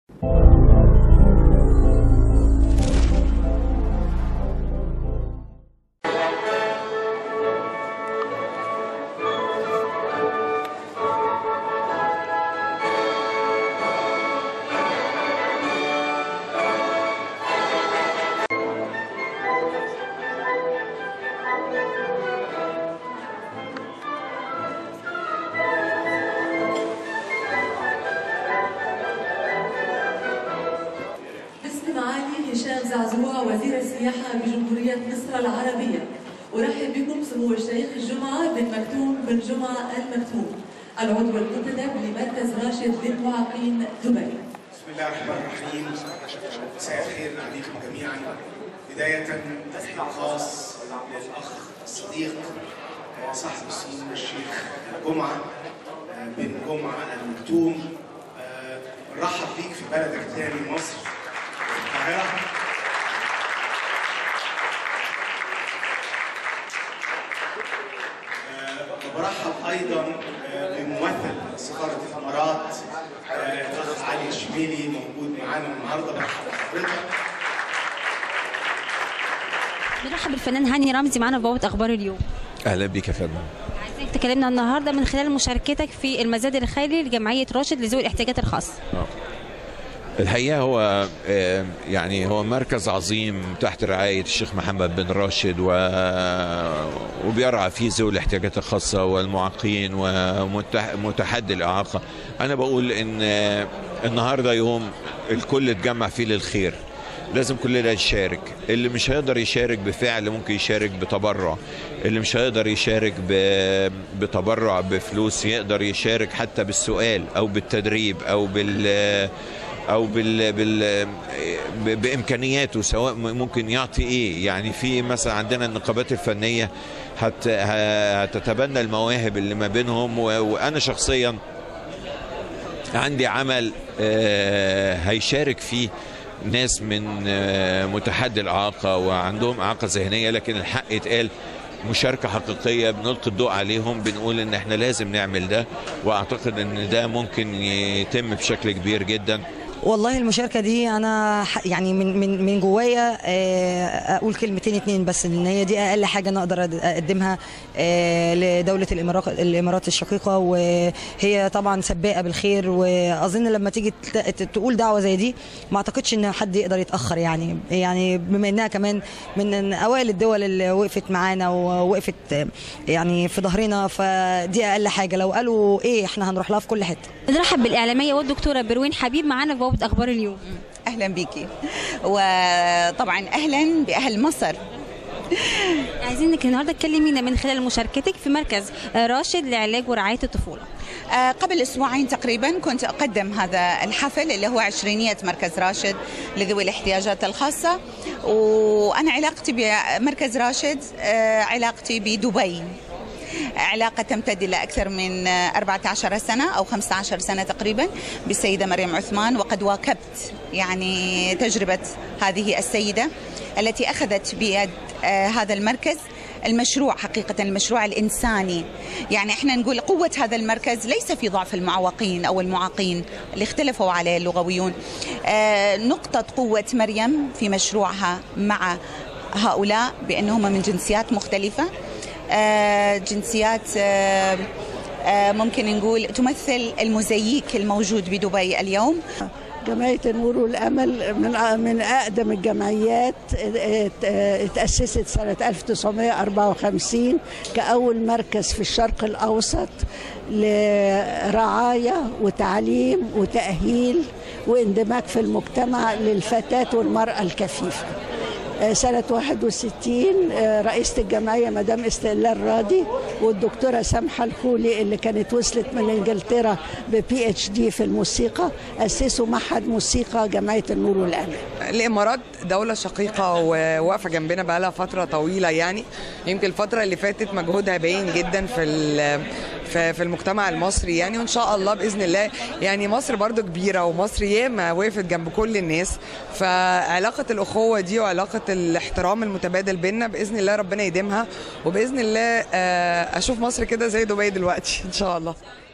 معالي هشام زعزوع وزير السياحة بجمهورية مصر العربية. أرحب بكم سمو الشيخ الجمعة بن مكتوم بن جمعة المكتوم العضو المنتدب لمركز راشد للمعاقين دبي. بسم الله الرحمن الرحيم. مساء الخير عليكم جميعا. بداية تحية خاص للأخ الصديق وصاحب السمو الشيخ جمعة بن جمعة المكتوم. نرحب بيك في بلدك تاني مصر القاهرة. وبرحب ايضا بممثل سفاره الامارات الاخ علي الشبيلي موجود معانا النهارده. برحب بحضرتك. بنرحب بالفنان هاني رمزي معانا في بوابه اخبار اليوم. اهلا بك يا فندم. عايزك تكلمنا النهارده من خلال مشاركتك في المزاد الخيري لجمعيه راشد لذوي الاحتياجات الخاصه. الحقيقة هو هو مركز عظيم تحت رعاية الشيخ محمد بن راشد وبيرعى فيه ذوي الاحتياجات الخاصة والمعاقين ومتحدي الإعاقة. أنا بقول إن النهاردة يوم الكل اتجمع فيه للخير، لازم كلنا نشارك. اللي مش هيقدر يشارك بفعل ممكن يشارك بتبرع، اللي مش هيقدر يشارك بتبرع بفلوس يقدر يشارك حتى بالسؤال أو بالتدريب أو بإمكانياته، سواء ممكن يعطي إيه. يعني في مثلا عندنا النقابات الفنية هتتبنى المواهب اللي ما بينهم، وأنا شخصيا عندي عمل هيشارك فيه ناس من متحدي الإعاقة وعندهم إعاقة ذهنية، لكن الحق يتقال مشاركة حقيقية بنلقي الضوء عليهم، بنقول ان احنا لازم نعمل ده، واعتقد ان ده ممكن يتم بشكل كبير جدا. والله المشاركة دي أنا يعني من جوايا أقول كلمتين اتنين بس، إن هي دي أقل حاجة أنا أقدر أقدمها لدولة الإمارات الشقيقة، وهي طبعا سباقة بالخير. وأظن لما تيجي تقول دعوة زي دي ما أعتقدش إن حد يقدر يتأخر، يعني بما إنها كمان من أوائل الدول اللي وقفت معانا ووقفت يعني في ظهرنا، فدي أقل حاجة. لو قالوا إيه إحنا هنروح لها في كل حتة. نرحب بالإعلامية والدكتورة بروين حبيب معانا في بوابة أخبار اليوم. أهلا بيكي، وطبعا أهلا بأهل مصر. عايزينك النهارده تكلمينا من خلال مشاركتك في مركز راشد لعلاج ورعاية الطفولة. قبل أسبوعين تقريبا كنت أقدم هذا الحفل اللي هو 20 مركز راشد لذوي الاحتياجات الخاصة. وأنا علاقتي بمركز راشد علاقتي بدبي، علاقة تمتد إلى أكثر من 14 سنة أو 15 سنة تقريبا بالسيدة مريم عثمان. وقد واكبت يعني تجربة هذه السيدة التي أخذت بيد هذا المركز المشروع، حقيقة المشروع الإنساني. يعني إحنا نقول قوة هذا المركز ليس في ضعف المعوقين أو المعاقين اللي اختلفوا عليه اللغويون. نقطة قوة مريم في مشروعها مع هؤلاء بأنهم من جنسيات مختلفة، جنسيات ممكن نقول تمثل الموزاييك الموجود بدبي اليوم. جمعية النور والأمل من أقدم الجمعيات، اتأسست سنة 1954 كأول مركز في الشرق الأوسط لرعاية وتعليم وتأهيل واندماج في المجتمع للفتاة والمرأة الكفيفة. سنة 61 رئيسة الجمعية مدام استقلال راضي والدكتورة سامحة الخولي اللي كانت وصلت من انجلترا بPhD في الموسيقى أسسوا معهد موسيقى جمعية النور والأمل. الإمارات دولة شقيقة وواقفة جنبنا بقالها فترة طويلة، يعني يمكن الفترة اللي فاتت مجهودها باين جدا في المجتمع المصري يعني. وإن شاء الله بإذن الله يعني مصر برضو كبيرة ومصر ياما وقفت جنب كل الناس، فعلاقة الأخوة دي وعلاقة الاحترام المتبادل بيننا بإذن الله ربنا يديمها، وبإذن الله أشوف مصر كده زي دبي دلوقتي إن شاء الله.